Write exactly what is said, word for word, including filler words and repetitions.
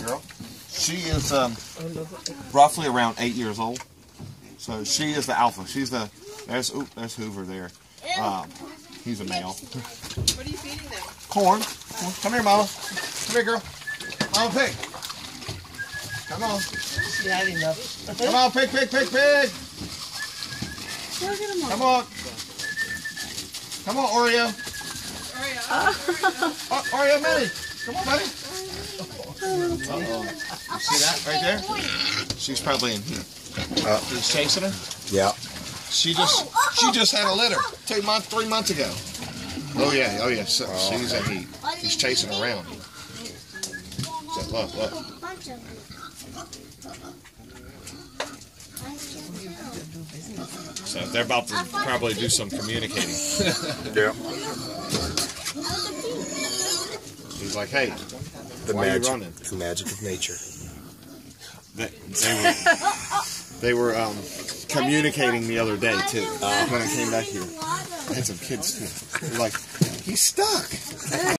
girl. She is um, roughly around eight years old. So she is the alpha. She's the, there's, ooh, there's Hoover there. Um, he's a male. What are you feeding them? Corn. Come here, Mama. Come here, girl. Mama Pig. Come on. She had enough. Come on, pig, pig, pig, pig. Come on. Come on, Oreo. Oreo. Oh, Oreo, Minnie. Come on, buddy. Uh-oh. You see that right there? She's probably in here. Uh, He's chasing her? Yeah. She just she just had a litter two months, three months ago. Oh yeah, oh yeah. So, she's a heat. He's chasing around. So, look, look. So they're about to probably do some communicating. Yeah. He's like, hey, The why magic, are you running? the magic of nature. They, they were, they were um, communicating the other day too. Uh, when I came back here, I had some kids too. They're like, he's stuck.